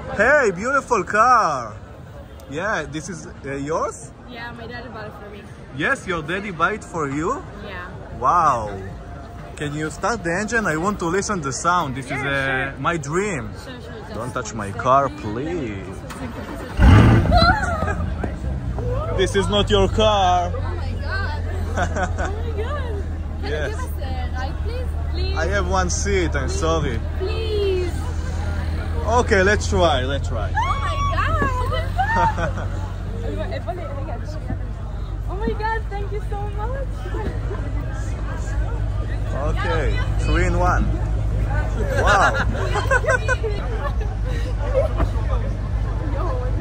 Hey, beautiful car. Yeah, this is yours? Yeah, my daddy bought it for me. Yes, your daddy buy it for you? Yeah. Wow. Can you start the engine? I want to listen the sound. This is sure. my dream. Sure. Don't touch my car, please. This is not your car. Oh my god. Oh my god. Can Yes. you give us a ride, please? Please. I have one seat, I'm sorry. Please. Okay, let's try. Oh my god. Oh my god, thank you so much. Okay, 3 in 1. Wow.